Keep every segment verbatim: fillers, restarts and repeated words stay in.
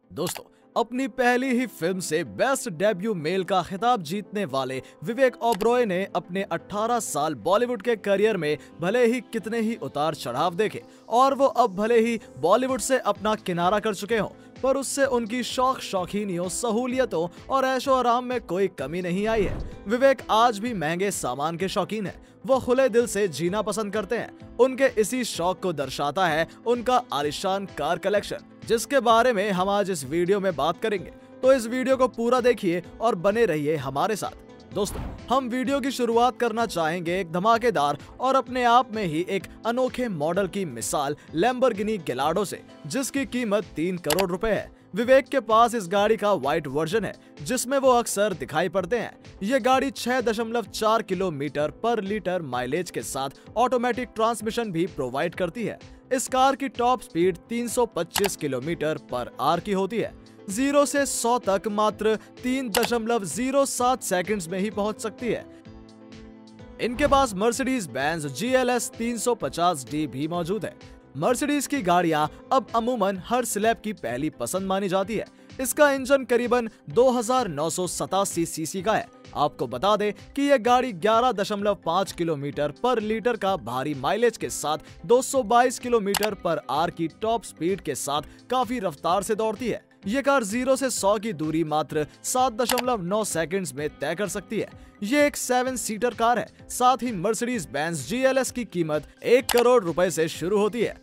दोस्तों, अपनी पहली ही फिल्म से बेस्ट डेब्यू मेल का खिताब जीतने वाले विवेक ओबरॉय ने अपने अठारह साल बॉलीवुड के करियर में भले ही कितने ही उतार चढ़ाव देखे और वो अब भले ही बॉलीवुड से अपना किनारा कर चुके हों, पर उससे उनकी शौक शौकीनियों, सहूलियतों और ऐशो आराम में कोई कमी नहीं आई है। विवेक आज भी महंगे सामान के शौकीन हैं। वो खुले दिल से जीना पसंद करते हैं। उनके इसी शौक को दर्शाता है उनका आलिशान कार कलेक्शन, जिसके बारे में हम आज इस वीडियो में बात करेंगे। तो इस वीडियो को पूरा देखिए और बने रहिए हमारे साथ। दोस्तों, हम वीडियो की शुरुआत करना चाहेंगे एक धमाकेदार और अपने आप में ही एक अनोखे मॉडल की मिसाल लैम्बोर्गिनी गैलार्डो से, जिसकी कीमत तीन करोड़ रुपए है। विवेक के पास इस गाड़ी का व्हाइट वर्जन है, जिसमें वो अक्सर दिखाई पड़ते हैं। ये गाड़ी छह दशमलव चार किलोमीटर पर लीटर माइलेज के साथ ऑटोमेटिक ट्रांसमिशन भी प्रोवाइड करती है। इस कार की टॉप स्पीड तीन सौ पच्चीस किलोमीटर पर आवर की होती है। जीरो से सौ तक मात्र तीन दशमलव जीरो सात सेकंड्स में ही पहुंच सकती है। इनके पास Mercedes Benz G L S तीन सौ पचास डी भी मौजूद है। मर्सिडीज की गाड़ियां अब अमूमन हर सेलेब की पहली पसंद मानी जाती है। इसका इंजन करीबन दो हज़ार नौ सौ सतासी सीसी का है। आपको बता दें कि यह गाड़ी ग्यारह दशमलव पाँच किलोमीटर पर लीटर का भारी माइलेज के साथ दो सौ बाईस किलोमीटर पर आवर की टॉप स्पीड के साथ काफी रफ्तार से दौड़ती है। ये कार जीरो से सौ की दूरी मात्र सात दशमलव नौ सेकंड्स में तय कर सकती है। ये एक सेवन सीटर कार है। साथ ही Mercedes Benz G L S की कीमत एक करोड़ रुपए से शुरू होती है।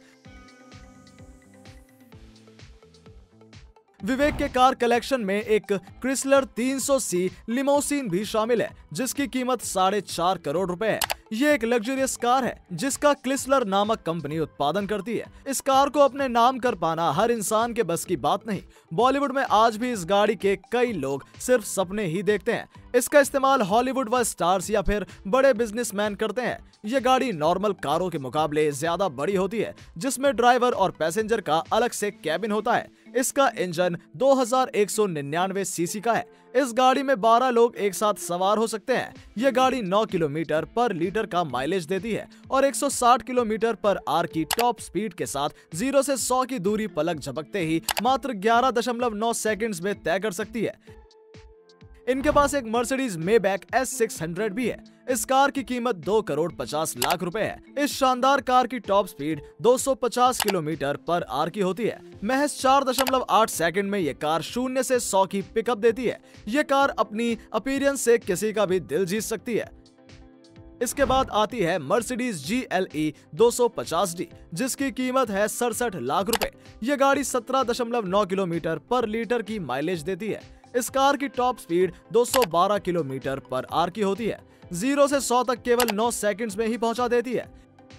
विवेक के कार कलेक्शन में एक क्रिसलर तीन सौ सी लिमोसिन भी शामिल है, जिसकी कीमत साढ़े चार करोड़ रुपए है। ये एक लग्जरियस कार है जिसका क्रिसलर नामक कंपनी उत्पादन करती है। इस कार को अपने नाम कर पाना हर इंसान के बस की बात नहीं। बॉलीवुड में आज भी इस गाड़ी के कई लोग सिर्फ सपने ही देखते हैं। इसका इस्तेमाल हॉलीवुड व स्टार्स या फिर बड़े बिजनेसमैन करते हैं। ये गाड़ी नॉर्मल कारों के मुकाबले ज्यादा बड़ी होती है, जिसमें ड्राइवर और पैसेंजर का अलग से कैबिन होता है। इसका इंजन दो हज़ार एक सौ निन्यानवे सीसी का है। इस गाड़ी में बारह लोग एक साथ सवार हो सकते हैं। यह गाड़ी नौ किलोमीटर पर लीटर का माइलेज देती है और एक सौ साठ किलोमीटर पर आवर की टॉप स्पीड के साथ जीरो से सौ की दूरी पलक झपकते ही मात्र ग्यारह दशमलव नौ सेकंड्स में तय कर सकती है। इनके पास एक Mercedes Maybach S six hundred भी है। इस कार की कीमत दो करोड़ पचास लाख रुपए है। इस शानदार कार की टॉप स्पीड दो सौ पचास किलोमीटर पर आवर की होती है। महज चार दशमलव आठ सेकंड में ये कार शून्य से सौ की पिकअप देती है। ये कार अपनी अपीयरेंस से किसी का भी दिल जीत सकती है। इसके बाद आती है मर्सिडीज जी एल ई दो सौ पचास डी, जिसकी कीमत है सड़सठ लाख रुपए। ये गाड़ी सत्रह दशमलव नौ किलोमीटर पर लीटर की माइलेज देती है। इस कार की टॉप स्पीड दो सौ बारह किलोमीटर पर आवर की होती है। जीरो से सौ तक केवल नौ सेकंड्स में ही पहुंचा देती है।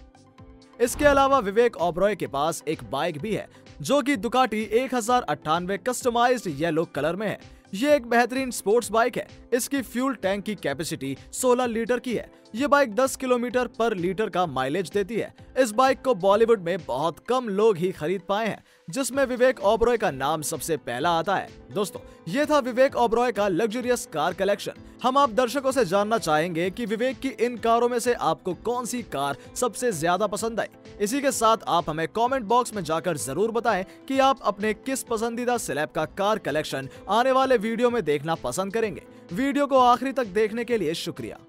इसके अलावा विवेक ओबरॉय के पास एक बाइक भी है, जो कि दुकाटी एक हजार अट्ठानवे कस्टमाइज्ड येलो कलर में है। ये एक बेहतरीन स्पोर्ट्स बाइक है। इसकी फ्यूल टैंक की कैपेसिटी सोलह लीटर की है। ये बाइक दस किलोमीटर पर लीटर का माइलेज देती है। इस बाइक को बॉलीवुड में बहुत कम लोग ही खरीद पाए हैं, जिसमें विवेक ओबरॉय का नाम सबसे पहला आता है। दोस्तों, ये था विवेक ओबरॉय का लग्जरियस कार कलेक्शन। हम आप दर्शकों से जानना चाहेंगे कि विवेक की इन कारों में से आपको कौन सी कार सबसे ज्यादा पसंद आई। इसी के साथ आप हमें कमेंट बॉक्स में जाकर जरूर बताएं कि आप अपने किस पसंदीदा सेलेब का कार कलेक्शन आने वाले वीडियो में देखना पसंद करेंगे। वीडियो को आखिरी तक देखने के लिए शुक्रिया।